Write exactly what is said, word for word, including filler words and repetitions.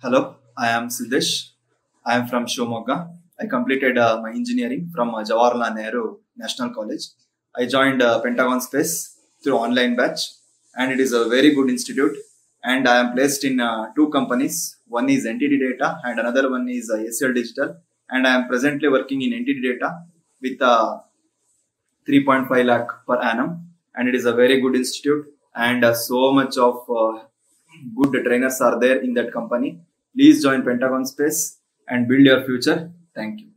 Hello, I am Siddesh. I am from Shimoga. I completed uh, my engineering from uh, Jawaharlal Nehru National College. I joined uh, Pentagon Space through online batch, and it is a very good institute. And I am placed in uh, two companies. One is N T D Data, and another one is uh, S L Digital. And I am presently working in N T D Data with uh, three point five lakh per annum, and it is a very good institute. And uh, so much of uh, good trainers are there in that company. Please join Pentagon Space and build your future. Thank you.